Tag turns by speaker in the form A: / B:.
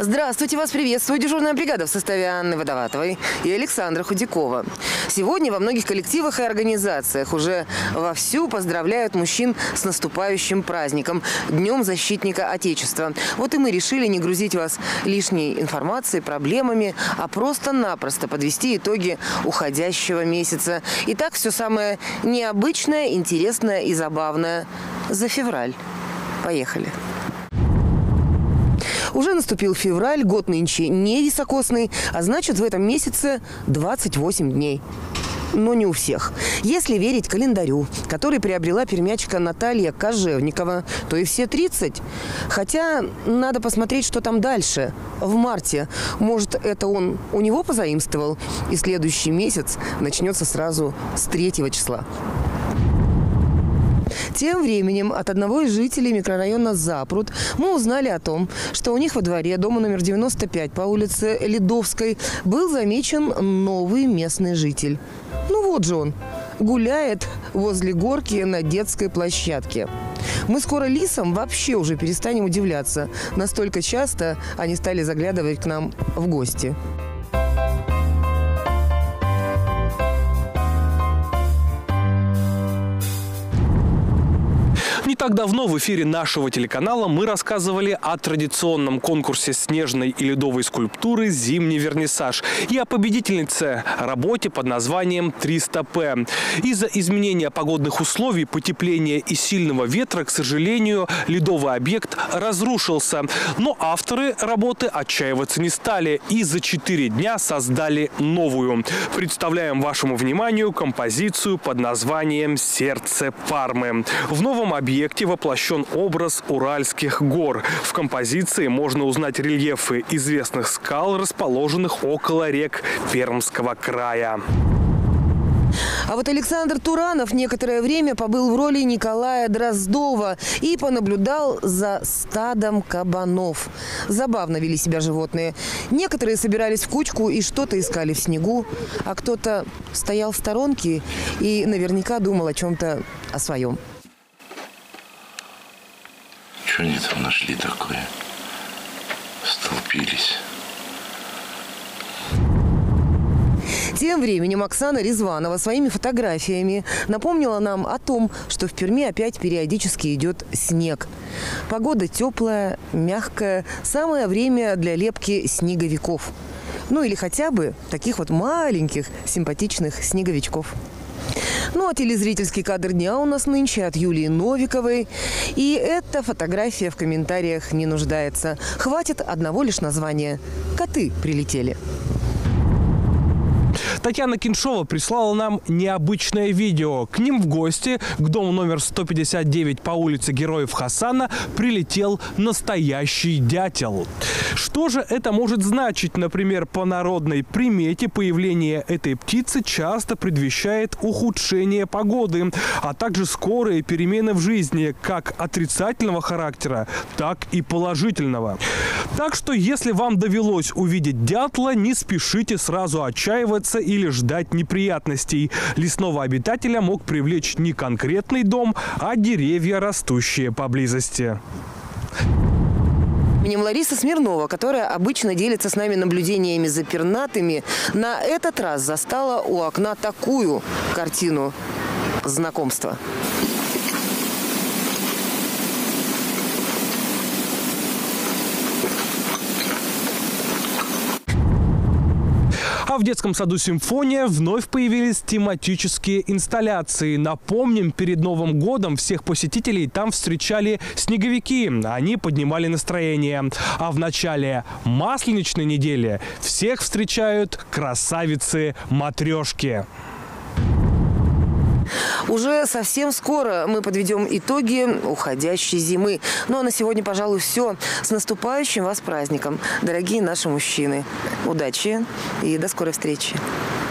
A: Здравствуйте, вас приветствует дежурная бригада в составе Анны Водоватовой и Александра Худякова. Сегодня во многих коллективах и организациях уже вовсю поздравляют мужчин с наступающим праздником – Днем защитника Отечества. Вот и мы решили не грузить вас лишней информацией, проблемами, а просто-напросто подвести итоги уходящего месяца. Итак, все самое необычное, интересное и забавное за февраль. Поехали. Уже наступил февраль, год нынче не високосный, а значит, в этом месяце 28 дней. Но не у всех. Если верить календарю, который приобрела пермячка Наталья Кожевникова, то и все 30. Хотя надо посмотреть, что там дальше. В марте. Может, это он у него позаимствовал, и следующий месяц начнется сразу с 3 числа. Тем временем от одного из жителей микрорайона Запруд мы узнали о том, что у них во дворе дома номер 95 по улице Ледовской был замечен новый местный житель. Ну вот же он, гуляет возле горки на детской площадке. Мы скоро лисам вообще уже перестанем удивляться. Настолько часто они стали заглядывать к нам в гости.
B: Не так давно в эфире нашего телеканала мы рассказывали о традиционном конкурсе снежной и ледовой скульптуры «Зимний вернисаж» и о победительнице работе под названием 300П. Из-за изменения погодных условий, потепления и сильного ветра, к сожалению, ледовый объект разрушился. Но авторы работы отчаиваться не стали и за 4 дня создали новую. Представляем вашему вниманию композицию под названием «Сердце Пармы». В новом объекте воплощен образ Уральских гор. В композиции можно узнать рельефы известных скал, расположенных около рек Пермского края.
A: А вот Александр Туранов некоторое время побыл в роли Николая Дроздова и понаблюдал за стадом кабанов. Забавно вели себя животные. Некоторые собирались в кучку и что-то искали в снегу, а кто-то стоял в сторонке и наверняка думал о чем-то о своем.
C: Что они там нашли такое? Столпились.
A: Тем временем Оксана Резванова своими фотографиями напомнила нам о том, что в Перми опять периодически идет снег. Погода теплая, мягкая, самое время для лепки снеговиков. Ну или хотя бы таких вот маленьких симпатичных снеговичков. Ну а телезрительский кадр дня у нас нынче от Юлии Новиковой. И эта фотография в комментариях не нуждается. Хватит одного лишь названия. Коты прилетели.
B: Татьяна Киншова прислала нам необычное видео. К ним в гости, к дому номер 159 по улице Героев Хасана, прилетел настоящий дятел. Что же это может значить? Например, по народной примете появление этой птицы часто предвещает ухудшение погоды, а также скорые перемены в жизни, как отрицательного характера, так и положительного. Так что, если вам довелось увидеть дятла, не спешите сразу отчаиваться или ждать неприятностей. Лесного обитателя мог привлечь не конкретный дом, а деревья, растущие поблизости.
A: Лариса Смирнова, которая обычно делится с нами наблюдениями за пернатыми, на этот раз застала у окна такую картину знакомства.
B: А в детском саду «Симфония» вновь появились тематические инсталляции. Напомним, перед Новым годом всех посетителей там встречали снеговики. Они поднимали настроение. А в начале масленичной недели всех встречают красавицы-матрешки.
A: Уже совсем скоро мы подведем итоги уходящей зимы. Ну а на сегодня, пожалуй, все. С наступающим вас праздником, дорогие наши мужчины. Удачи и до скорой встречи.